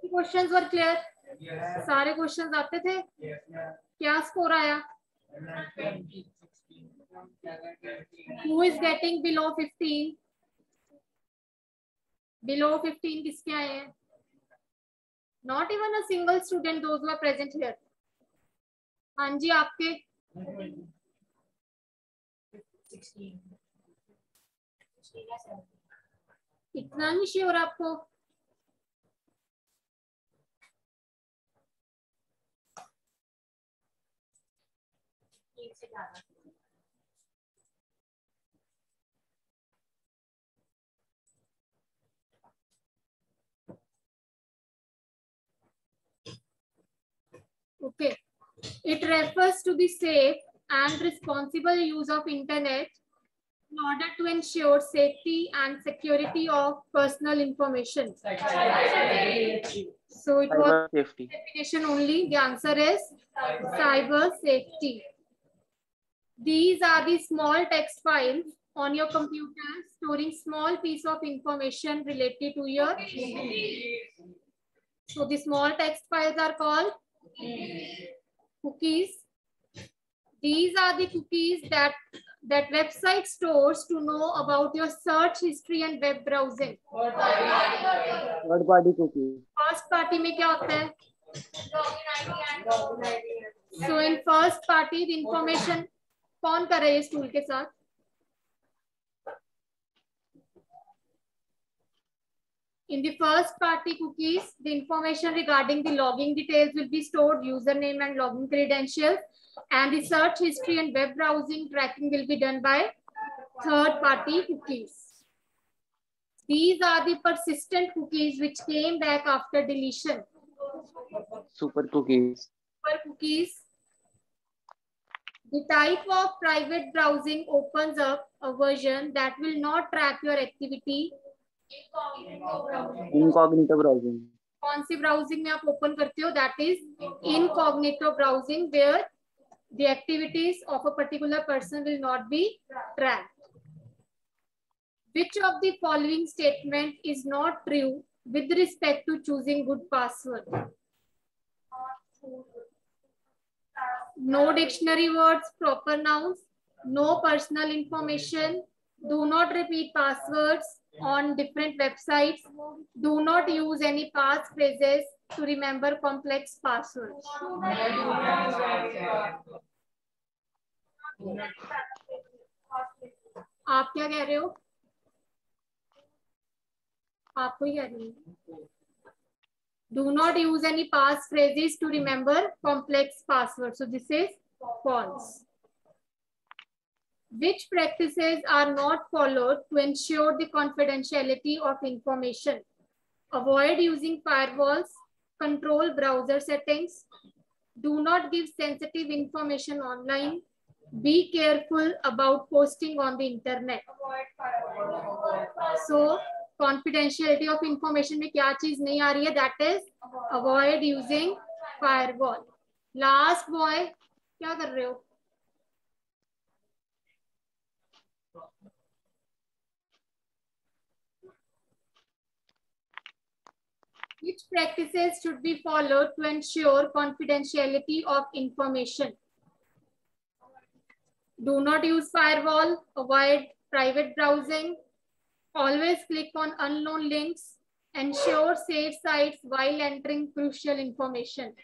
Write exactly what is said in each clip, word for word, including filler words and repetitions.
Questions were clear? सारे questions आते थे? क्या स्कोर आया? Who is getting below fifteen? Below fifteen किसके आए हैं? Not even a single student, those who are present here. हाँ जी, आपके इतना नहीं श्योर आपको? Okay, it refers to the safe and responsible use of internet in order to ensure safety and security of personal information. So it was safety definition only. The answer is cyber safety. These are the small text files on your computer storing small piece of information related to your. So the small text files are called cookies. These are the cookies that that website stores to know about your search history and web browsing. Third party cookie. First party में क्या होता है? So in first party the information कौन कर रहे हैं इस tool के साथ? In the first party cookies, the information regarding the logging details will be stored, username and login credentials, and the search history and web browsing tracking will be done by third party cookies. These are the persistent cookies which came back after deletion. Super cookies. Super cookies. The type of private browsing opens up a version that will not track your activity. Incognito browsing. कौन सी browsing में आप open करते हो? That is incognito browsing, where the activities of a particular person will not be tracked. Which of the following statement is not true with respect to choosing good password? No dictionary words, proper nouns, no personal information, do not repeat passwords on different websites, do not use any pass phrases to remember complex passwords. आप क्या कह रहे हो? आपको ही कह रही हूँ. Do not use any pass phrases to remember complex passwords. So this is false. Which practices are not followed to ensure the confidentiality of information? Avoid using firewalls, control browser settings, do not give sensitive information online, be careful about posting on the internet. So confidentiality of information में क्या चीज नहीं आ रही है? That is avoid using firewall. Last boy, क्या कर रहे हो? Which practices should be followed to ensure confidentiality of information? Do not use firewall, avoid private browsing, always click on unknown links, ensure safe sites while entering crucial information.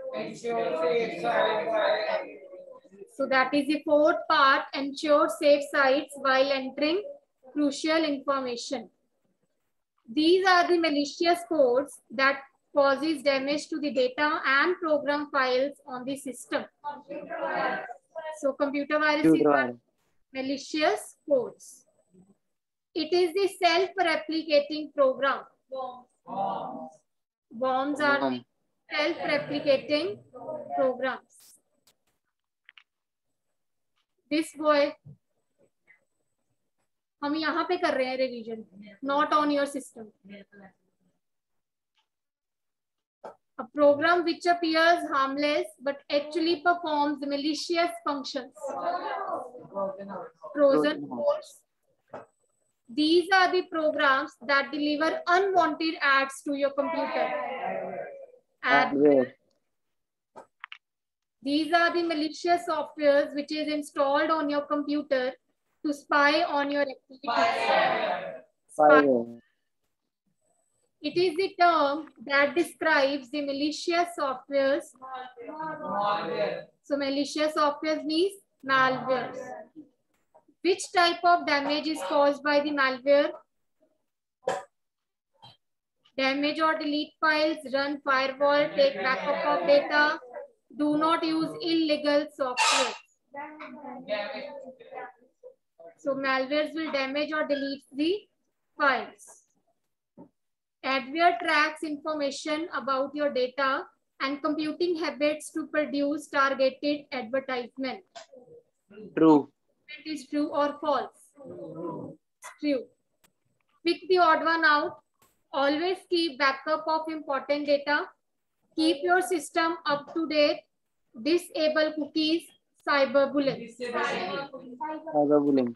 So that is the fourth part, ensure safe sites while entering crucial information. These are the malicious codes that causes damage to the data and program files on the system. So computer viruses are malicious codes. It is the self-replicating program. Worms are the self-replicating programs. This boy, हम यहाँ पे कर रहे हैं revision, not on your system. A program which appears harmless but actually performs malicious functions. Trojan horse. These are the programs that deliver unwanted ads to your computer. Adware. These are the malicious softwares which is installed on your computer to spy on your activities. Spyware. It is the term that describes the malicious softwares. So malicious software means malware. Which type of damage is caused by the malware? Damage or delete files, run firewall, take backup of data. Do not use illegal software. So malwares will damage or delete the files. Adware tracks information about your data and computing habits to produce targeted advertisement. True. It is true or false? True. Pick the odd one out. Always keep backup of important data. Keep your system up to date. Disable cookies. Cyberbullying. Cyberbullying.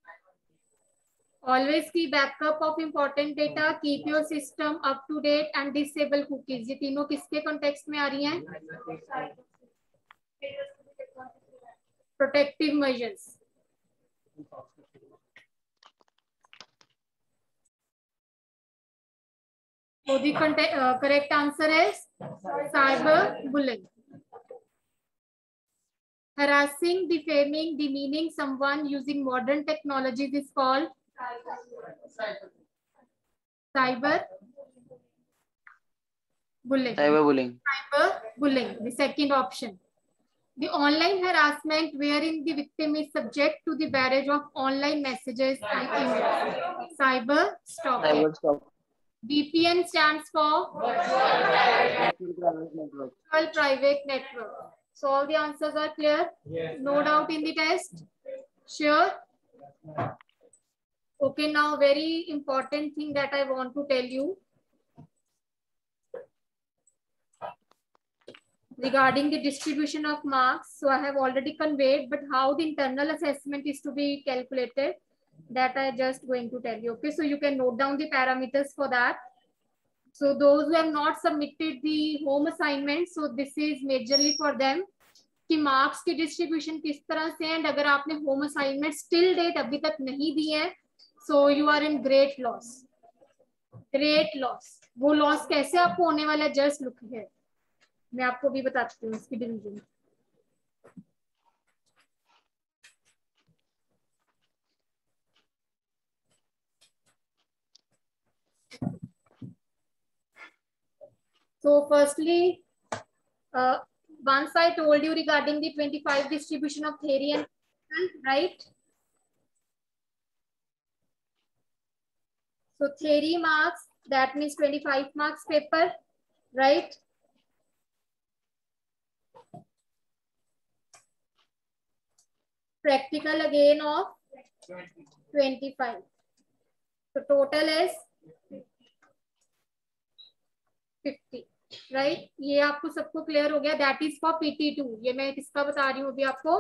Always keep backup of important data. Keep your system up to date and disable cookies. ये तीनों किसके context में आ रही हैं? Protective measures. So the uh, correct answer is cyberbullying. Harassing, defaming, demeaning someone using modern technologies is called cyber bullying. Cyberbullying. Cyberbullying, the second option. The online harassment wherein the victim is subject to the barrage of online messages and emails. Cyber stalking. Cyber stalking. V P N stands for Virtual Private Network. Virtual Private Network. So all the answers are clear? Yes. No doubt in the test? Sure? Okay, now very important thing that I want to tell you. Regarding the distribution of marks, so I have already conveyed, but how the internal assessment is to be calculated, that I just going to tell you. Okay, so you can note down the parameters for that. So those who have not submitted the home assignment, so this is majorly for them. कि marks की distribution किस तरह से है, and अगर आपने home assignment still date अभी तक नहीं दी है, so you are in great loss. Great loss. वो loss कैसे आपको होने वाला है, just look here. मैं आपको भी बताती हूँ इसकी division. So firstly, uh, once I told you regarding the twenty-five distribution of theory and right? So theory marks, that means twenty-five marks paper, right? Practical again of twenty-five. So total is fifty. Right, ये आपको सबको clear हो गया. That is for PT two. ये मैं किसका बता रही हूँ अभी आपको?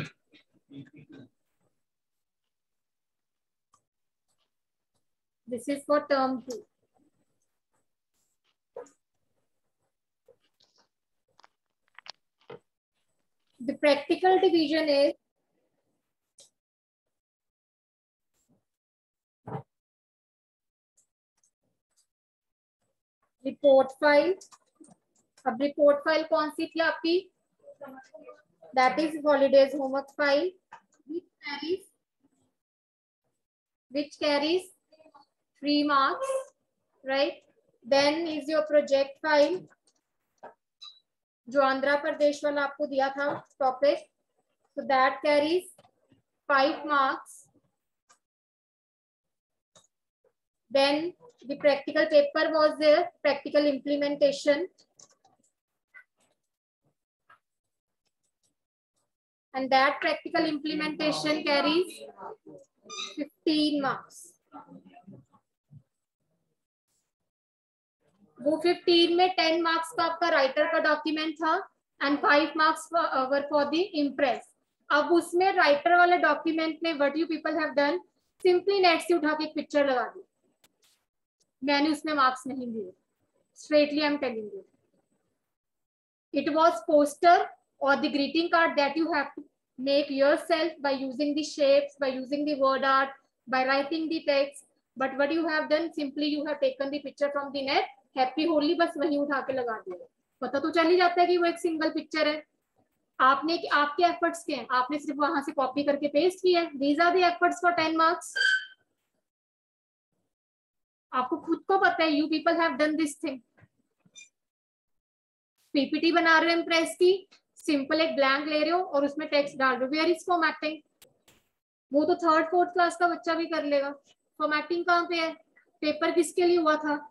This is for term two. The practical division is report file. अब रिपोर्ट फाइल कौन सी थी आपकी? That is holidays homework file which carries which carries three marks, right. Then is your project file जो आंध्र प्रदेश वाला आपको दिया था topic, so that carries five marks. Then the practical paper was there, practical implementation. And that practical implementation carries fifteen marks. वो fifteen में ten marks का आपका writer का डॉक्यूमेंट था and five marks were for the impress. अब उसमें writer वाले document में what you people have done, simply net से उठा के एक पिक्चर लगा दी, मैंने उसमें मार्क्स नहीं दिए, straightly I am telling you. It was poster or the greeting card that you have to make yourself by using the shapes, by using the word art, by writing the text. But what you have done, simply you have taken the picture from the net, happy holy, बस वहीं उठा के लगा दिया. पता तो चल ही जाता है कि वो एक सिंगल पिक्चर है. आपने आपके एफर्ट्स के हैं, आपने सिर्फ वहां से कॉपी करके पेस्ट किया है. These are the efforts for ten marks. आपको खुद को पता है, you people have done this thing. PPT बना रहे हो इम्प्रेस की, सिंपल एक ब्लैंक ले रहे हो और उसमें टेक्स्ट डाल रहे हो. Where is formatting? वो तो थर्ड फोर्थ क्लास का बच्चा भी कर लेगा. फॉर्मेटिंग कहाँ पे है? पेपर किसके लिए हुआ था?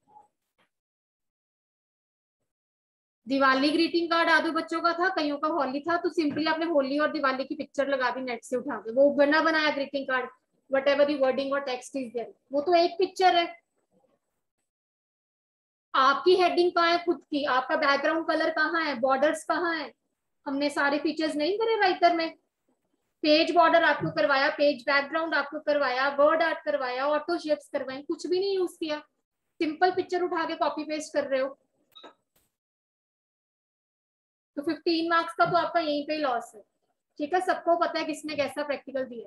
दिवाली ग्रीटिंग कार्ड आधे बच्चों का था, कईयों का होली था, तो सिंपली आपने होली और दिवाली की पिक्चर लगा दी नेट से उठा के. वो बना बनाया greeting card, whatever the wording और टेक्स्ट इज देयर, वो तो एक पिक्चर है. आपकी हेडिंग कहाँ है खुद की? आपका बैकग्राउंड कलर कहाँ है? बॉर्डर्स कहाँ है? हमने सारे फीचर्स नहीं करे राइटर में. पेज बॉर्डर आपको करवाया, पेज बैकग्राउंड आपको करवाया, वर्ड आर्ट करवाया, ऑटो शेप्स करवाए, कुछ भी नहीं यूज किया. सिंपल पिक्चर उठा के कॉपी पेस्ट कर रहे हो. तो फिफ्टीन मार्क्स का तो आपका यहीं पे लॉस है. ठीक है, सबको पता है किसने कैसा प्रैक्टिकल दिया.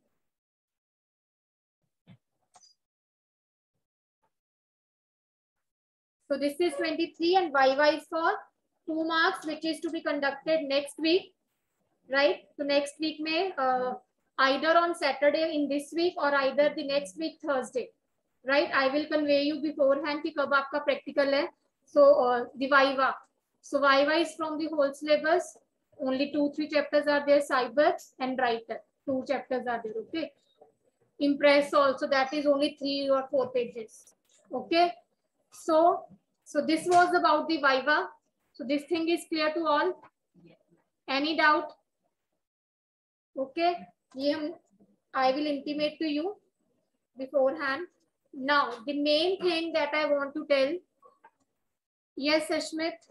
So this is twenty-three and Y Y is for two marks which is to be conducted next week, right? So next week में uh, either on Saturday in this week or either the next week Thursday, right? I will convey you beforehand कि कब आपका practical है. So uh, the Viva. So Viva is from the whole syllabus. Only two three chapters are there, cyber and writer. Two chapters are there, okay? Impress also, that is only three or four pages, okay? So, so this was about the Viva. So this thing is clear to all. Any doubt? Okay. ये हम, I will intimate to you beforehand. Now, the main thing that I want to tell. Yes, Ashmit.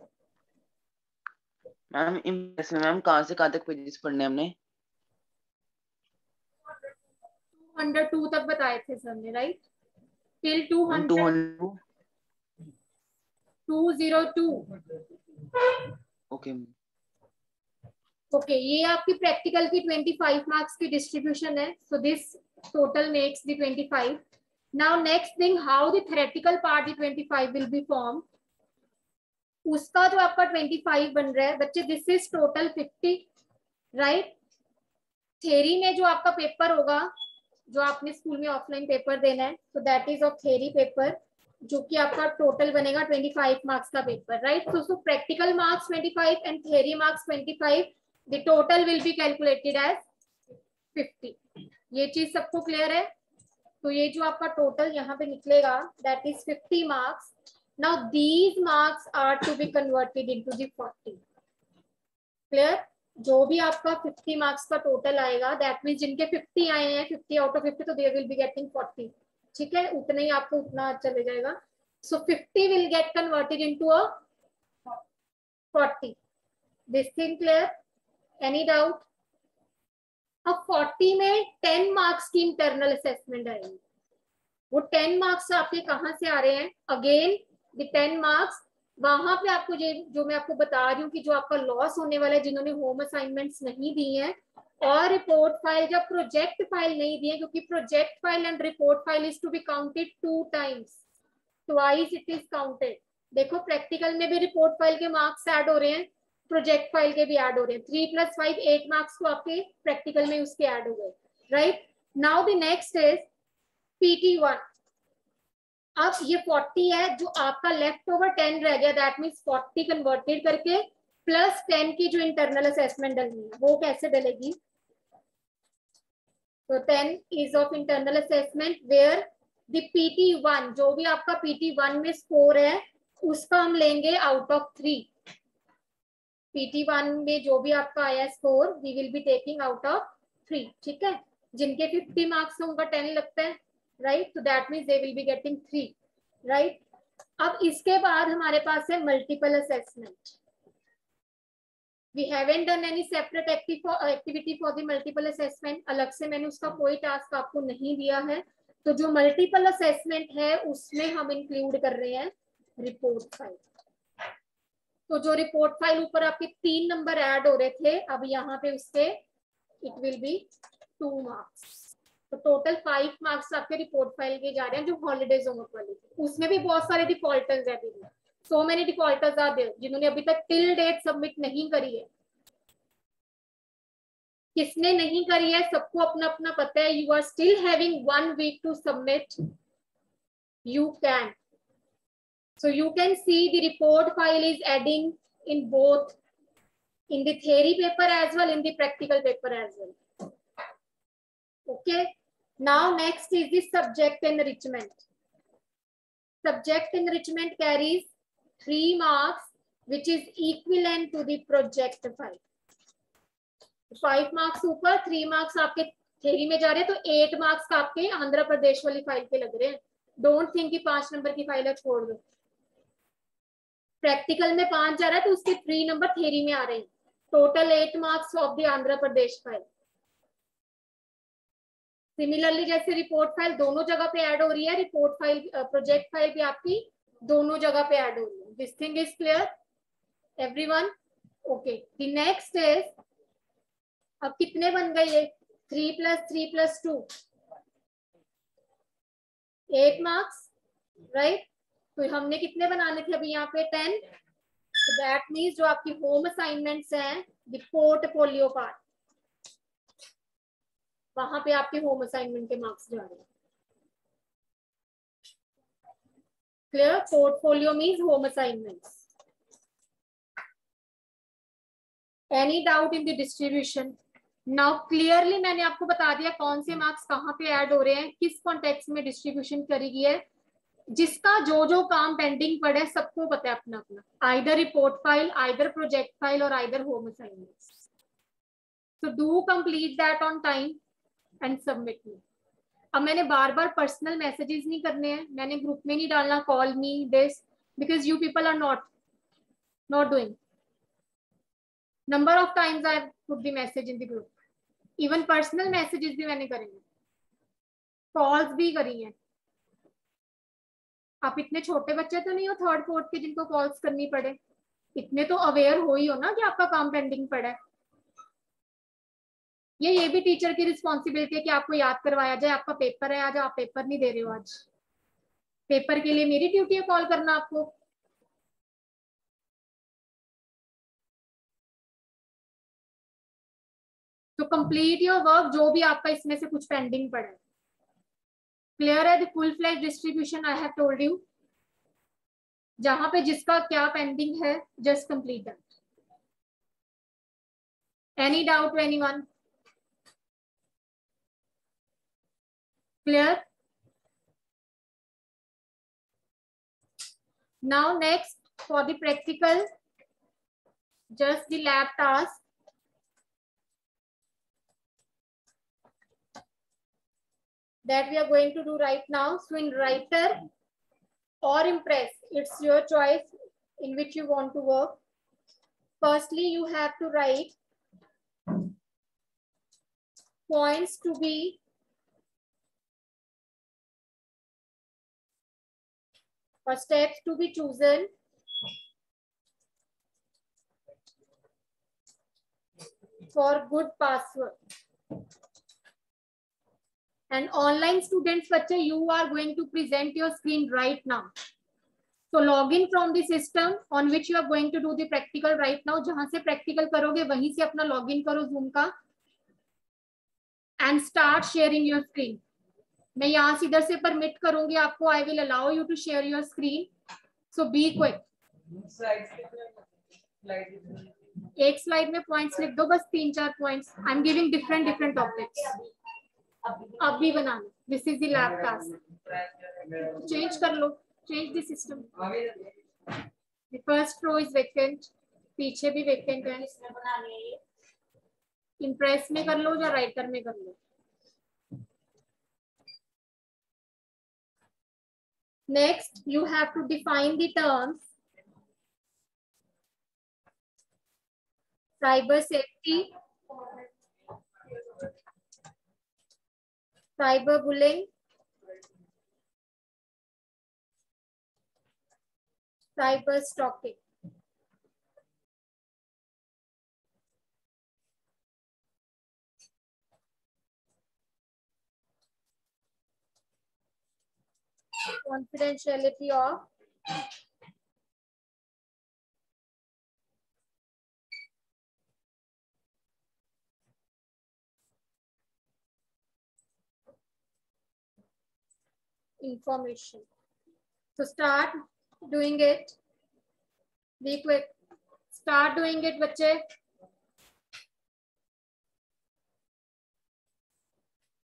Ma'am impress में ma'am कहाँ से कहाँ तक pages पढ़ने हमने? two hundred two तक बताए थे सर ने, right? Till two hundred. two oh two. Okay okay, ये आपकी प्रैक्टिकल की twenty-five मार्क्स की डिस्ट्रीब्यूशन है. So this total makes the twenty-five. Now next thing, how the theoretical part the twenty-five will be form. उसका जो आपका twenty-five बन रहा है बच्चे, this is total fifty, right? Theory में जो आपका पेपर होगा, जो आपने स्कूल में ऑफलाइन पेपर देना है, so that is of theory paper, जो कि आपका टोटल बनेगा twenty-five मार्क्स का पेपर, राइट? So so practical marks twenty-five and theory marks twenty-five. The total will be calculated as fifty. ये चीज सबको क्लियर है? तो ये जो आपका टोटल यहाँ पे निकलेगा, that is fifty marks. Now these marks are to be converted into the forty. Clear? जो भी आपका fifty मार्क्स का टोटल आएगा, दैट मींस जिनके fifty आए हैं, fifty आउट ऑफ fifty, तो they will be getting forty. ठीक है, उतना ही आपको उतना चले जाएगा. So fifty will get converted into a forty. This thing clear? Any doubt? अब forty में ten मार्क्स की इंटरनल असेसमेंट आएगी. वो ten मार्क्स आपके कहाँ से आ रहे हैं? अगेन द ten मार्क्स वहां पे आपको जो जो मैं आपको बता रही हूँ कि जो आपका लॉस होने वाला है, जिन्होंने होम असाइनमेंट्स नहीं दी हैं और रिपोर्ट फाइल या प्रोजेक्ट फाइल नहीं दी है, क्योंकि project file and report file is to be counted two times. Twice it is counted. देखो प्रैक्टिकल में भी रिपोर्ट फाइल के मार्क्स ऐड हो रहे हैं, प्रोजेक्ट फाइल के भी ऐड हो रहे हैं. Three plus five eight marks को आपके प्रैक्टिकल में उसके ऐड हो गए, right? Now the next is PT one. अब ये forty है, जो आपका लेफ्ट ओवर ten रह गया, दैट मींस forty कन्वर्टेड करके प्लस ten की जो इंटरनल असेसमेंट डलनी है, वो कैसे डलेगी? तो ten is of internal assessment where the P T one, जो भी आपका P T one में स्कोर है उसका हम लेंगे out of three. P T one में जो भी आपका आया score, we will be taking out of three. ठीक है, जिनके fifty मार्क्स है उनका ten लगता है, right? so that means they will be getting three, right? अब इसके बाद हमारे पास है multiple assessment. We haven't done any separate activity for the multiple assessment, अलग से मैंने उसका कोई टास्क आपको नहीं दिया है। तो जो मल्टीपल असेसमेंट है उसमें हम इंक्लूड कर रहे हैं रिपोर्ट फाइल। तो जो रिपोर्ट फाइल ऊपर आपके तीन नंबर ऐड हो रहे थे, अब यहाँ पे उसके it will be two marks. तो टोटल फाइव मार्क्स आपके रिपोर्ट फाइल के जा रहे हैं जो हॉलीडेज होमवर्क वाले थे। उसमें भी बहुत सारे डिफॉल्टर्स है, अभी so many defaulters are there जिन्होंने अभी तक टिल डेट सबमिट नहीं करी है। किसने नहीं करी है सबको अपना अपना पता है। You are still having one week to submit, you can. So you can see the report file is adding in both, in the theory paper as well, in the practical paper as well. Okay. Now next is the subject enrichment. Subject enrichment carries three marks, which is equivalent to the project file. Five marks ऊपर, three marks आपके theory में जा रहे हैं, तो eight marks आपके आंध्र प्रदेश वाली file पे लग रहे हैं। Don't think कि पांच नंबर की फाइल है छोड़ दो। प्रैक्टिकल में पांच जा रहा है तो उसके थ्री नंबर थ्योरी में आ रहे हैं। Total eight marks of the Andhra Pradesh file. Similarly जैसे रिपोर्ट फाइल दोनों जगह पे ऐड हो रही है, रिपोर्ट फाइल प्रोजेक्ट फाइल भी आपकी दोनों जगह पे ऐड हो रही है। This thing is clear everyone? Okay, the next is, अब कितने बन गए ये? Three plus three plus two, eight marks, right? तो हमने कितने बनाने थे अभी यहाँ पे? टेन। तो दैट मीन्स जो आपकी होम असाइनमेंट्स हैं, द पोर्टफोलियो पार्ट, वहां पे आपके होम असाइनमेंट के मार्क्स जा रहे हैं। Clear? Portfolio means home assignments. Any doubt in the distribution? Now clearly मैंने आपको बता दिया कौन से मार्क्स कहाँ पे ऐड हो रहे हैं, किस कॉन्टेक्स्ट में डिस्ट्रीब्यूशन करी गई है। जिसका जो जो काम पेंडिंग पड़े सबको पता है अपना अपना, either report file, either project file और either home assignments. So do complete that on time and submit me. अब मैंने बार बार पर्सनल मैसेजेस नहीं करने हैं, मैंने ग्रुप में नहीं डालना call me this, because you people are not not doing. Number of times I put the message in the group, even personal messages भी मैंने करेंगे, कॉल्स भी करी हैं। आप इतने छोटे बच्चे तो नहीं हो थर्ड फोर्थ के जिनको कॉल्स करनी पड़े, इतने तो अवेयर हो ही हो ना कि आपका काम पेंडिंग पड़ा है। ये ये भी टीचर की रिस्पॉन्सिबिलिटी है कि आपको याद करवाया जाए आपका पेपर है आज, आप पेपर नहीं दे रहे हो आज। पेपर के लिए मेरी ड्यूटी है कॉल करना आपको। तो कंप्लीट योर वर्क, जो भी आपका इसमें से कुछ पेंडिंग पड़ा है। क्लियर है? The full flash distribution I have told you, जहां पे जिसका क्या पेंडिंग है just complete that. Any doubt to anyone? Clear? Now next for the practical, just the lab task. That we are going to do right now. So in Writer or Impress, it's your choice in which you want to work. Firstly, you have to write points to be or steps to be chosen for good password. And online students, बच्चे, you are going to present your screen right now. So log in from the system on which you are going to do the practical right now. जहां से practical करोगे वहीं से अपना log in करो Zoom का and start sharing your screen. मैं यहाँ से इधर से परमिट करूंगी आपको. I will allow you to share your screen. So be quick. एक स्लाइड में पॉइंट्स लिख दो, बस तीन चार points. I am giving different different topics. अब भी बनाना. This is the lab task. Change कर लो, change the system. The first row is vacant, पीछे भी वेकेंट है. इम्प्रेस में कर लो या राइटर में कर लो. Next you have to define the terms cyber safety, cyber bullying, cyber stalking. Confidentiality of information. So start doing it. Be quick. Start doing it, बच्चे.